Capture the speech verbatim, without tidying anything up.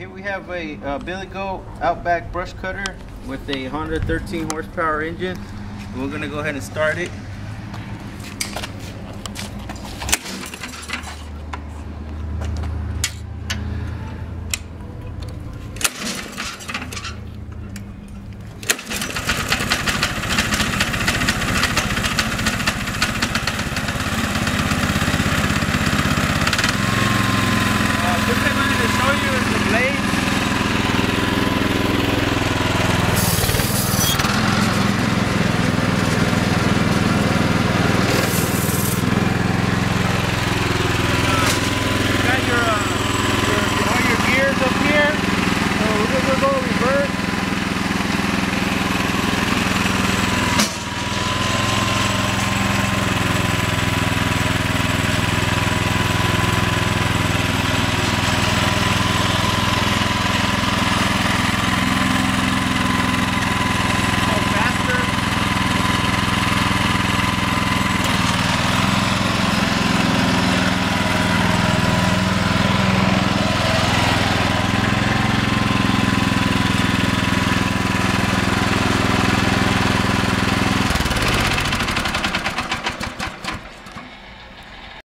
Here we have a uh, Billy Goat Outback brush cutter with a Honda thirteen horsepower engine. We're gonna go ahead and start it.